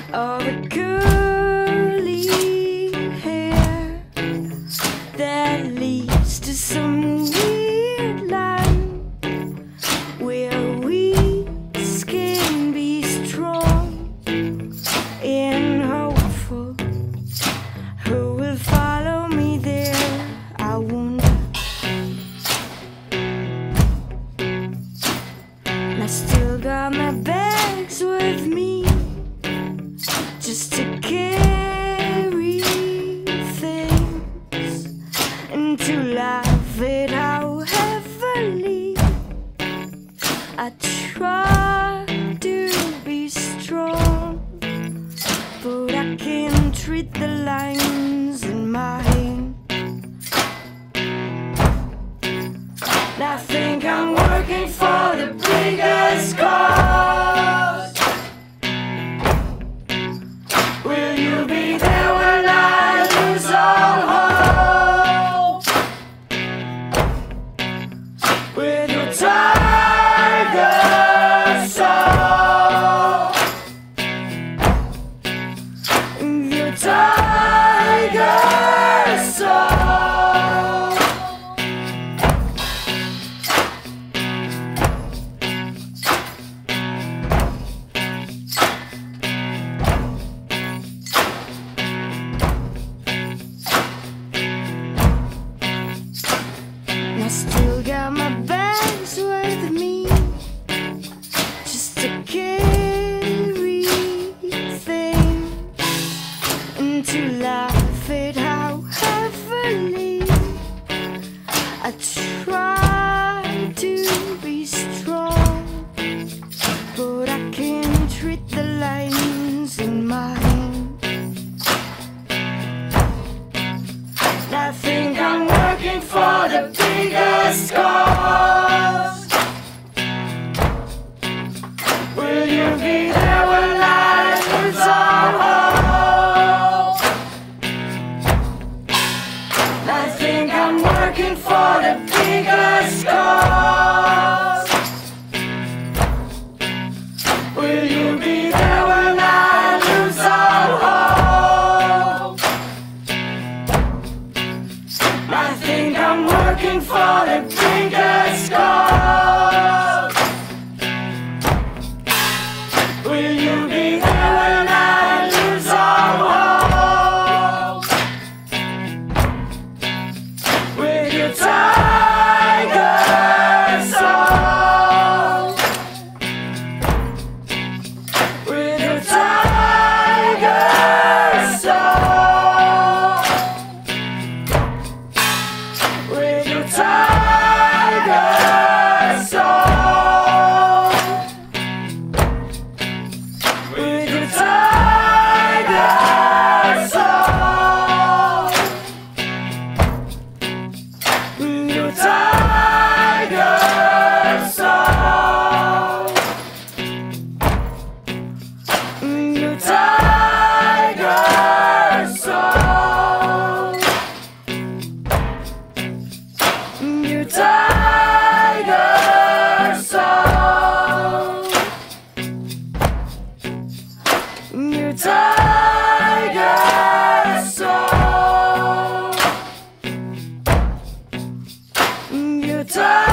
of a curly hair that leads to some weird land where weeds can be strong and hopeful. Who will follow me there? I wonder. And I still got my bags with me just to carry things and to laugh at how heavily I try to be strong, but I can't read the lines in my hand. And I think I'm working for the biggest cause. Will you be there when I lose all hope? With your tiger soul, your tiger soul. And I still got my bags with me just to carry things and to laugh at how heavily I try to be strong, but I can't read the lines in my hand. And I think I'm working for the biggest cause. Will you be there when I lose all hope? And I think I'm working for the biggest cause. Will you be there when I lose all hope? I think I'm working for the biggest cause. Will you be there when I lose all hope? With your tiger soul, with your tiger soul, with your tiger soul, with your tiger soul, your tiger soul, your tiger soul, your tiger soul, your tiger soul, your tiger